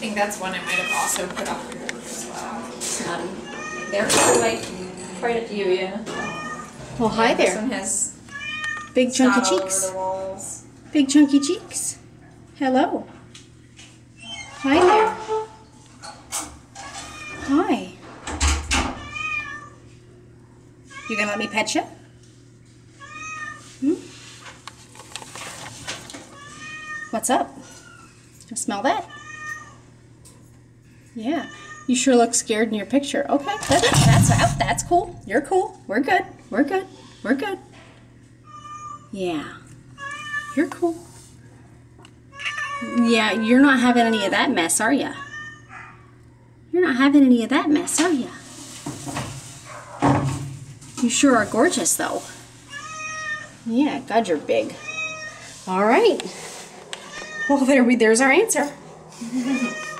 think that's one I might have also put on the board as well. They're like quite a few, yeah. Well, hi there. This one has Big chunky snot all cheeks. over the walls. Big chunky cheeks. Hello. Hi there. Hi. You gonna let me pet you? Hmm? What's up? You smell that? Yeah. You sure look scared in your picture. Okay, that's cool. You're cool. We're good. We're good. We're good. Yeah. You're cool. Yeah, you're not having any of that mess, are ya? You're not having any of that mess, are ya? You sure are gorgeous, though. Yeah, God, you're big. All right. Well, there's our answer.